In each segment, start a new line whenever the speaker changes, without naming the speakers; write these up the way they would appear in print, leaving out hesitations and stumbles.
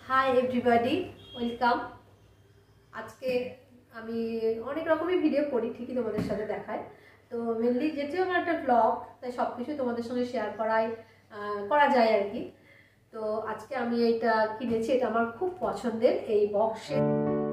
Hi everybody, welcome. আজকে আমি অনেক রকমের ভিডিও করি, ঠিকই তোমাদের সাথে দেখায়। তো মেনলি যেটিও আমার একটা ব্লগ, তাই সব কিছু তোমাদের সঙ্গে শেয়ার করা যায় আর কি। তো আজকে আমি এইটা কিনেছি, এটা আমার খুব পছন্দের এই বক্সের।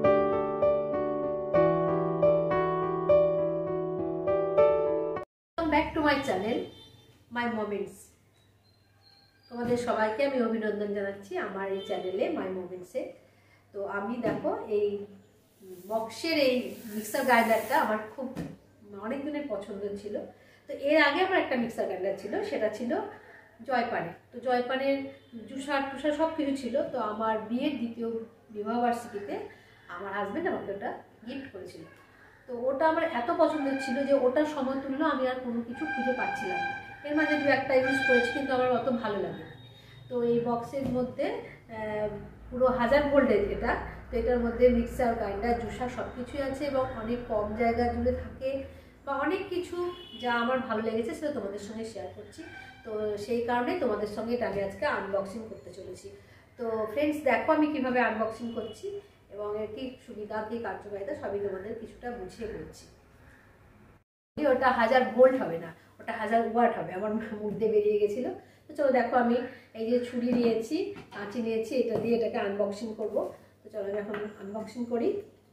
Back to my channel my moments. তোমাদের সবাইকে আমি অভিনন্দন জানাচ্ছি আমার এই চ্যানেলে মাই মোমেন্টসে। তো আমি দেখো এই বক্সের এই মিক্সার গ্রাইন্ডারটা আমার খুব অনেক দিনের পছন্দ ছিল। তো এর আগে আমার একটা মিক্সার গ্রাইন্ডার ছিল, সেটা ছিল জয়পানের। তো জয়পানের জুসার টুসার সব কিছু ছিল। তো আমার বিয়ের দ্বিতীয় বিবাহবার্ষিকীতে আমার হাজব্যান্ড আমাকে ওটা গিফট করেছিল। তো ওটা আমার এত পছন্দের ছিল যে ওটার সমতুল্য আমি আর কোনো কিছু খুঁজে পাচ্ছিলাম না। এর মাঝে দু একটা ইউজ করেছি, কিন্তু আমার অত ভালো লাগে। তো এই বক্সের মধ্যে পুরো 1000 ভোল্টের এটা। তো এটার মধ্যে মিক্সার গ্রাইন্ডার জুসার সব কিছুই আছে এবং অনেক কম জায়গা জুড়ে থাকে বা অনেক কিছু যা আমার ভালো লেগেছে সেটা তোমাদের সঙ্গে শেয়ার করছি। তো সেই কারণে তোমাদের সঙ্গে এটা আমি আজকে আনবক্সিং করতে চলেছি। তো ফ্রেন্ডস, দেখো আমি কিভাবে আনবক্সিং করছি এবং এর কি সুবিধা কি কার্যকারিতা সবই তোমাদের কিছুটা বুঝিয়ে বলছি। ওটা 1000 ভোল্ট হবে না, ওটা 1000 ওয়াট হবে। আমার মুখ দিয়ে বেরিয়ে গেছিলো। তো চলো দেখো, আমি এই যে ছুরি নিয়েছি, কাঁচি নিয়েছি, এটা দিয়ে এটাকে আনবক্সিং করব। তো চলো আমি এখন আনবক্সিং করি।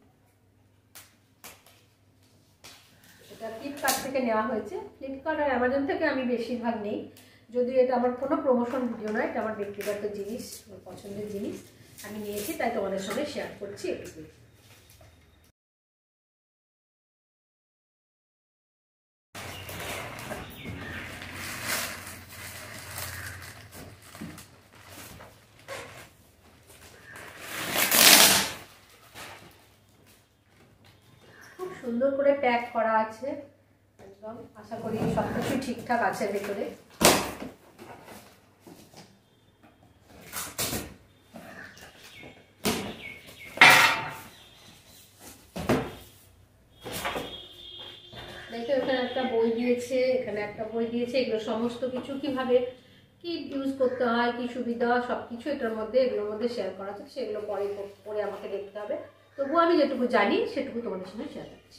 এটা ফ্লিপকার্ট থেকে নেওয়া হয়েছে। ফ্লিপকার্ট আর অ্যামাজন থেকে আমি বেশিরভাগ নেই, যদিও এটা আমার কোনো প্রমোশন ভিডিও নয়, এটা আমার ব্যক্তিগত জিনিস, আমার পছন্দের জিনিস আমি নিয়েছি, তাই তোমাদের সঙ্গে শেয়ার করছি এটুকু। সুন্দর করে প্যাক করা আছে একদম। আশা করি সব কিছু ঠিকঠাক আছে ভেতরে। দেখো, এখানে একটা বই দিয়েছে, এখানে একটা বই দিয়েছে। এগুলো সমস্ত কিছু কিভাবে কি ইউজ করতে হয়, কি সুবিধা, সব কিছু এটার মধ্যে এগুলোর মধ্যে শেয়ার করা আছে। সেগুলো পরে আমাকে দেখতে হবে। তবুও আমি যেটুকু জানি সেটুকু তোমাদের সঙ্গে শেয়ার করছি।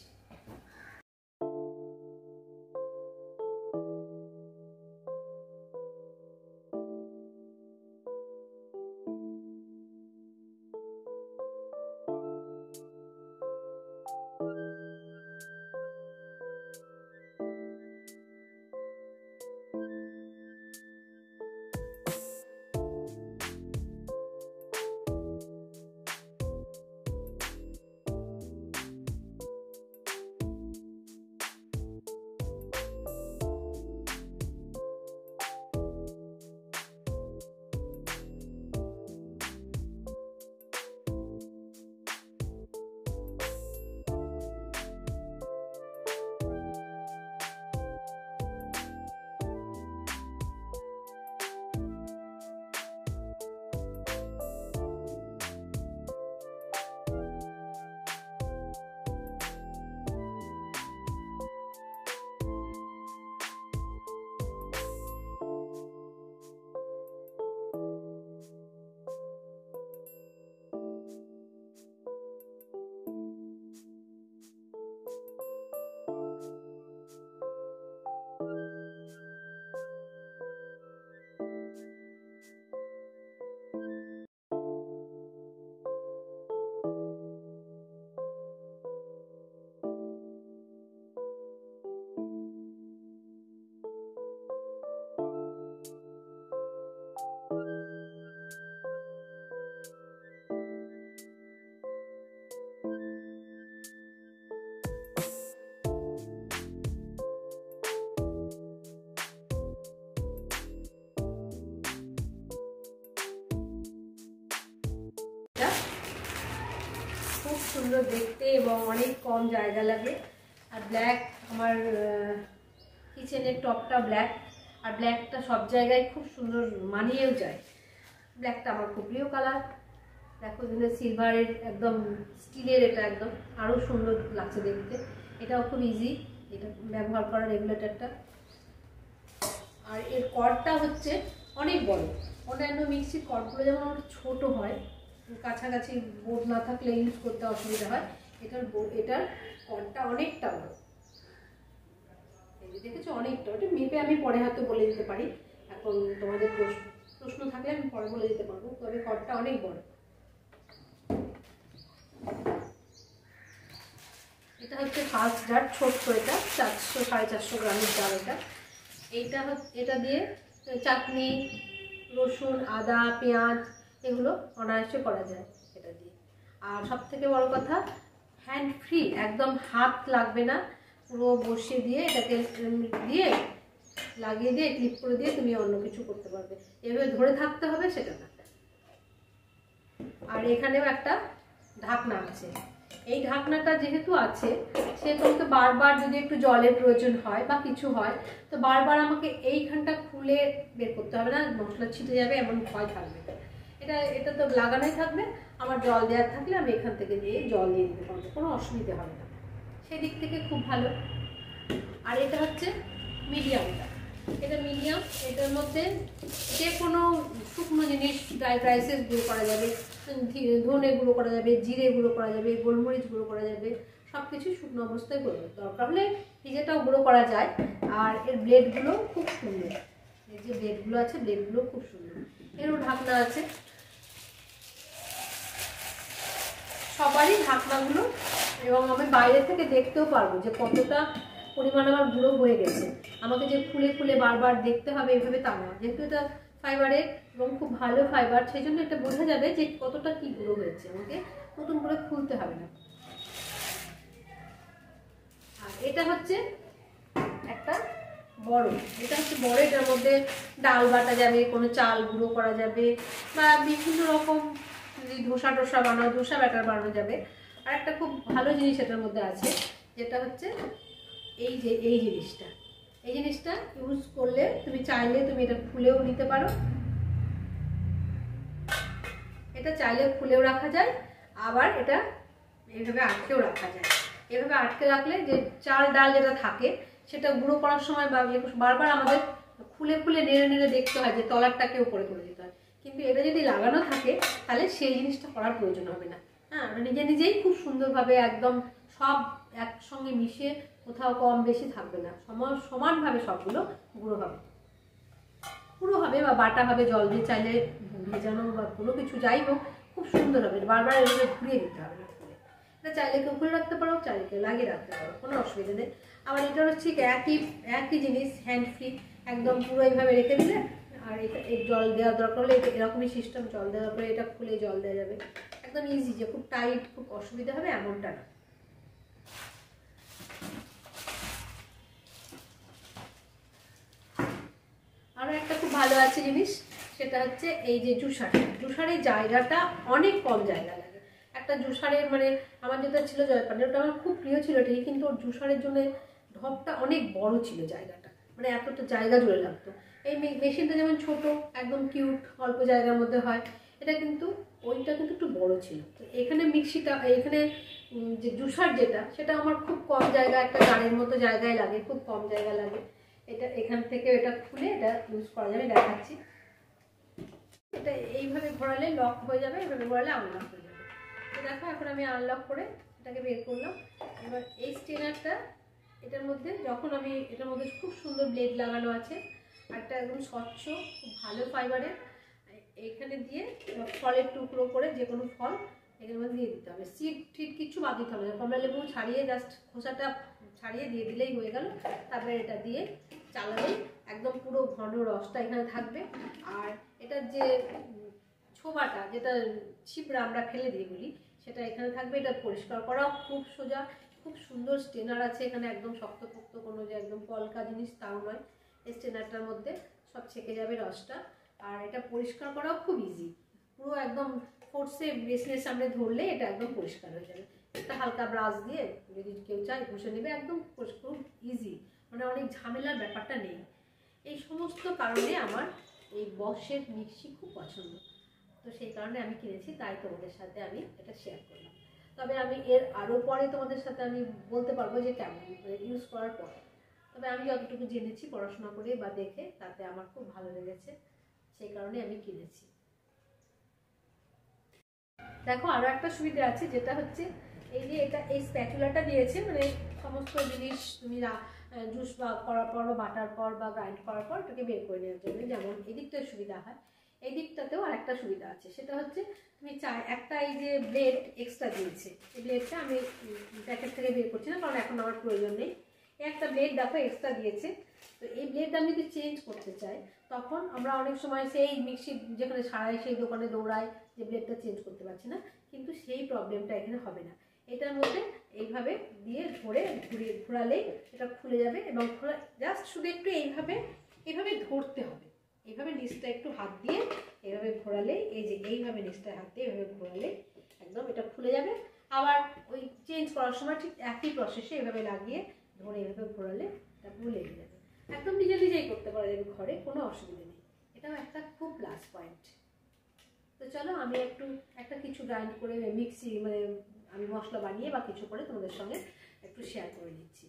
খুব সুন্দর দেখতে এবং অনেক কম জায়গা লাগে। আর ব্ল্যাক, আমার কিচেনের টপটা ব্ল্যাক, আর ব্ল্যাকটা সব জায়গায় খুব সুন্দর মানিয়েও যায়। ব্ল্যাকটা আমার খুব প্রিয় কালার। দেখো, এখানে সিলভারের একদম স্টিলের, এটা একদম আরও সুন্দর লাগছে দেখতে। এটাও খুব ইজি এটা ব্যবহার করা, রেগুলেটরটা। আর এর কর্ডটা হচ্ছে অনেক বড়। অন্যান্য মিক্সির কর্ডগুলো যেমন ছোট হয়, কাছাকাছি বোর্ড না থাকলে ইউজ করতে অসুবিধা হয়। এটার কর্ডটা অনেকটা বড়, দেখেছো অনেকটা। ওটা মেপে আমি পরে হয়তো বলে দিতে পারি, এখন তোমাদের প্রশ্ন থাকলে আমি পরে বলে দিতে পারবো, তবে কর্ডটা অনেক বড়। এটা হচ্ছে ফার্স্ট জার, ছোট্ট, এটা 400-450 গ্রামের জার। এটা দিয়ে চাটনি, রসুন, আদা, পেঁয়াজ এগুলো অনায়াসে করা যায় এটা দিয়ে। আর সব থেকে বড় কথা, হ্যান্ড ফ্রি, একদম হাত লাগবে না, পুরো বসিয়ে দিয়ে এটাকে দিয়ে লাগিয়ে দিয়ে ক্লিপ করে দিয়ে তুমি অন্য কিছু করতে পারবে, এভাবে ধরে থাকতে হবে সেটা না। আর এখানেও একটা ঢাকনা আছে। এই ঢাকনাটা যেহেতু আছে সেহেতু আমাকে বারবার যদি একটু জলের প্রয়োজন হয় বা কিছু হয়, তো বারবার আমাকে এইখানটা খুলে বের করতে হবে না, মশলা ছিটে যাবে এমন ভয় থাকবে না। এটা তো লাগানোই থাকবে, আমার জল দেওয়ার থাকলে আমি এখান থেকে দিয়ে জল দিয়ে দিতে পারবো, কোনো অসুবিধা হবে না, সেই দিক থেকে খুব ভালো। আর এটা হচ্ছে মিডিয়ামটা, এটা মিডিয়াম, এটার মধ্যে যে কোনো শুকনো জিনিস, ড্রাই রাইসেস গুঁড়ো করা যাবে, ধনে গুঁড়ো করা যাবে, জিরে গুঁড়ো করা যাবে, গোলমরিচ গুঁড়ো করা যাবে, সব কিছু শুকনো অবস্থায় করবে, দরকার হলে ভিজেটাও গুঁড়ো করা যায়। আর এর ব্লেডগুলো খুব সুন্দর, এই যে ব্লেডগুলো আছে ব্লেডগুলো খুব সুন্দর। এরও ঢাকনা আছে, সবারই ঢাকনাগুলো, এবং আমি বাইরে থেকে দেখতেও পারবো যে কতটা পরিমাণ আমার গুঁড়ো হয়ে গেছে। আমাকে যে খুলে খুলে বারবার দেখতে হবে এভাবে তা না, যেহেতু এটা ফাইবারের এবং খুব ভালো ফাইবার, সেই জন্য এটা বোঝা যাবে যে কতটা কি গুঁড়ো হয়েছে, আমাকে নতুন করে খুলতে হবে না। আর এটা হচ্ছে একটা বড়, এটা হচ্ছে বড়, এটার মধ্যে ডাল বাটা যাবে, কোনো চাল গুঁড়ো করা যাবে, বা বিভিন্ন রকম যদি ধোসা বানাও, ধোসা ব্যাটার বানানো যাবে। আর একটা খুব ভালো জিনিস এটার মধ্যে আছে, যেটা হচ্ছে এই জিনিসটা ইউজ করলে তুমি চাইলে তুমি এটা খুলেও নিতে পারো, এটা চাইলে খুলেও রাখা যায়, আবার এটা এইভাবে আটকেও রাখা যায়। এভাবে আটকে রাখলে যে চাল ডাল যেটা থাকে সেটা গুঁড়ো করার সময় বারবার আমাদের খুলে খুলে নেড়ে নেড়ে দেখতে হয় যে তলারটাকে উপরে করে দিতে হয়, কিন্তু এটা যদি লাগানো থাকে তাহলে সেই জিনিসটা করার প্রয়োজন হবে না। হ্যাঁ, নিজে নিজেই খুব সুন্দরভাবে একদম সব একসঙ্গে মিশে কোথাও কম বেশি থাকবে না, সমানভাবে সবগুলো গুঁড়ো হবে বা বাটা হবে, জল দিয়ে চাইলে ভেজানো বা কোনো কিছু যাই হোক খুব সুন্দর হবে। বারবার এভাবে ঘুরিয়ে দিতে হবে না, এটা চাইলে কেউ খুলে রাখতে পারো, চাইলে কেউ লাগিয়ে রাখতে পারো, কোনো অসুবিধা নেই। আবার এটারও ঠিক একই জিনিস, হ্যান্ড ফ্রি, একদম পুরো এইভাবে রেখে দিলে, আর এটা জল দেওয়ার দরকার হলে এরকমই সিস্টেম, জল দেওয়ার পরে এটা খুলে জল দেওয়া যাবে, একদম ইজি, যে খুব টাইট খুব অসুবিধা হবে এমনটা না। আরও একটা খুব ভালো আছে জিনিস, সেটা হচ্ছে এই যে জুসারের জায়গাটা অনেক কম জায়গা লাগে। একটা জুসারের মানে আমার যেটা ছিল জয়পানের, ওটা আমার খুব প্রিয় ছিল ঠিকই, কিন্তু ওর জুসারের জন্য ঢপটা অনেক বড় ছিল, জায়গাটা মানে এতটা জায়গা জুড়ে লাগতো। এই মেশিনটা যেমন ছোট একদম কিউট অল্প জায়গার মধ্যে হয়, এটা কিন্তু ওইটা কিন্তু একটু বড় ছিল। তো এখানে মিক্সিটা, এখানে যে জুসার যেটা, সেটা আমার খুব কম জায়গা, একটা গাড়ির মতো জায়গায় লাগে, খুব কম জায়গা লাগে। এটা এখান থেকে এটা খুলে এটা ইউজ করা যাবে, দেখাচ্ছি। এটা এইভাবে ঘোরালে লক হয়ে যাবে, এইভাবে ঘোরালে আনলক হয়ে যাবে। তো দেখো এখন আমি আনলক করে এটাকে বের করলাম। এবার এই স্টেনারটা, এটার মধ্যে খুব সুন্দর ব্লেড লাগানো আছে, আর এটা একদম স্বচ্ছ খুব ভালো ফাইবারের। এখানে দিয়ে ফলের টুকরো করে যে কোনো ফল এখানে মধ্যে দিয়ে দিতে হবে, সিড টিড কিছু বাদ দিতে হবে না। কমলা লেবু ছাড়িয়ে জাস্ট খোসাটা ছাড়িয়ে দিয়ে দিলেই হয়ে গেল। তারপরে এটা দিয়ে চালালেই একদম পুরো ঘন রসটা এখানে থাকবে। আর এটার যে ছোবাটা, যেটা ছিপড়া আমরা ফেলে দিয়ে বলি, সেটা এখানে থাকবে। এটা পরিষ্কার করাও খুব সোজা, খুব সুন্দর স্টেনার আছে এখানে, একদম শক্তপোক্ত কোনো যে একদম পলকা জিনিস তাও নয়। এই স্টেনারটার মধ্যে সব ছেঁকে যাবে রসটা। আর এটা পরিষ্কার করাও খুব ইজি, পুরো একদম ফোর্সে বেসিনের সামনে ধরলে এটা একদম পরিষ্কার হয়ে যাবে। একটা হালকা ব্রাশ দিয়ে যদি কেউ চায় ঘষে নেবে, একদম খুব ইজি, মানে অনেক ঝামেলার ব্যাপারটা নেই। এই সমস্ত কারণে আমার এই বসের মিক্সি খুব পছন্দ, তো সেই কারণে আমি কিনেছি, তাই তোমাদের সাথে আমি এটা শেয়ার করলাম। তবে আমি এর আরও পরে তোমাদের সাথে আমি বলতে পারবো যে কেমন ইউজ করার পরে, তবে আমি যতটুকু জেনেছি পড়াশোনা করে বা দেখে, তাতে আমার খুব ভালো লেগেছে, সেই কারণে আমি কিনেছি। দেখো আরও একটা সুবিধা আছে, যেটা হচ্ছে এই যে এটা এই স্প্যাচুলাটা দিয়েছে, মানে সমস্ত জিনিস তুমি জুস বা করার পর বা বাটার পর বা গ্রাইন্ড করার পর এটাকে বের করে নেওয়ার জন্য যেমন এদিকটায় সুবিধা হয়, এই দিকটাতেও আর একটা সুবিধা আছে, সেটা হচ্ছে তুমি একটা এই যে ব্লেড এক্সট্রা দিয়েছে, এই ব্লেডটা আমি প্যাকেট থেকে বের করছি না কারণ এখন আমার প্রয়োজন নেই। একটা ব্লেড দেখো এক্সট্রা দিয়েছে, তো এই ব্লেডটা আমি যদি চেঞ্জ করতে চাই তখন আমরা অনেক সময় সেই মিক্সি যেখানে সারাই সেই দোকানে দৌড়াই যে ব্লেডটা চেঞ্জ করতে পারছি না, কিন্তু সেই প্রবলেমটা এখানে হবে না। এটার মধ্যে এইভাবে দিয়ে ঘোরালেই এটা খুলে যাবে এবং জাস্ট শুধু একটু এইভাবে ধরতে হবে, এইভাবে নিচটা একটু হাত দিয়ে এইভাবে ঘোরালে, এই যে এইভাবে নিচটা হাত দিয়ে এইভাবে ঘোরালে একদম এটা খুলে যাবে। আবার ওই চেঞ্জ করার সময় ঠিক একই প্রসেসে এভাবে লাগিয়ে ধরে এইভাবে ঘোরালে এটা পুরো লেগে যাবে। একদম নিজেই করতে পারা যাবে ঘরে, কোনো অসুবিধা নেই। এটাও একটা খুব প্লাস পয়েন্ট। তো চলো আমি একটা কিছু গ্রাইন্ড করে মিক্সি মানে আমি মশলা বানিয়ে বা কিছু করে তোমাদের সঙ্গে একটু শেয়ার করে নিচ্ছি।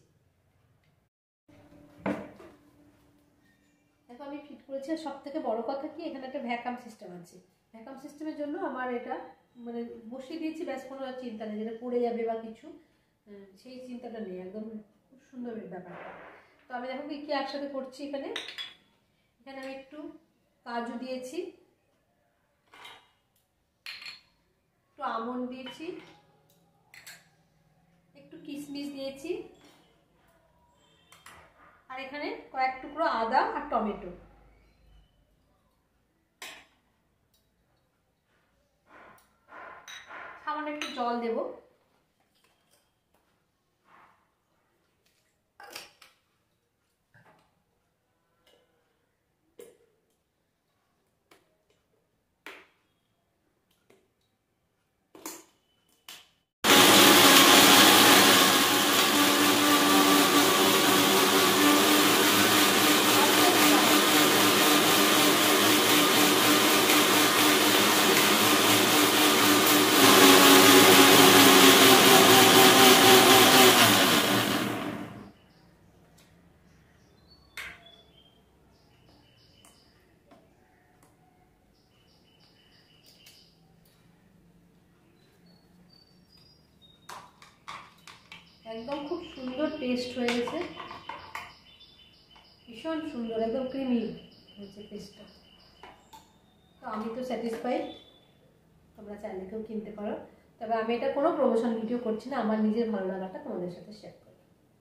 দেখো আমি ফিট করেছি, আর সব থেকে বড় কথা কি এখানে একটা ভ্যাকাম সিস্টেম আছে। ভ্যাকাম সিস্টেমের জন্য আমার এটা মানে বসিয়ে দিয়েছি, ব্যাস কোনো চিন্তা নেই যেটা পড়ে যাবে বা কিছু, সেই চিন্তাটা নেই, একদম খুব সুন্দর ব্যাপারটা। তো আমি দেখো কি একসাথে করছি, এখানে আমি একটু কাজু দিয়েছি, একটু আমন্ড দিয়েছি, একটু কিশমিশ দিয়েছি, আর এখানে কয়েক টুকরো আদা আর টমেটো। সামান্য একটু জল দেবো। একদম খুব সুন্দর টেস্ট হয়ে গেছে, ভীষণ সুন্দর, একদম ক্রিমি হয়েছে টেস্টটা। তো আমি তো স্যাটিসফাইড, তোমরা চাইলে কেউ কিনতে পারো। তবে আমি এটা কোনো প্রমোশন ভিডিও করছি না, আমার নিজের ভালো লাগাটা তোমাদের সাথে শেয়ার করি।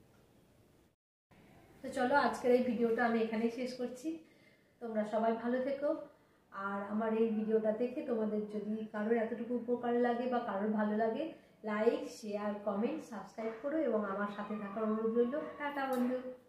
তো চলো আজকের এই ভিডিওটা আমি এখানেই শেষ করছি। তোমরা সবাই ভালো থেকো, আর আমার এই ভিডিওটা দেখে তোমাদের যদি কারোর এতটুকু উপকার লাগে বা কারোর ভালো লাগে, লাইক শেয়ার কমেন্ট সাবস্ক্রাইব করো এবং আমার সাথে থাকার অনুরোধ রইল। টাটা বন্ধু।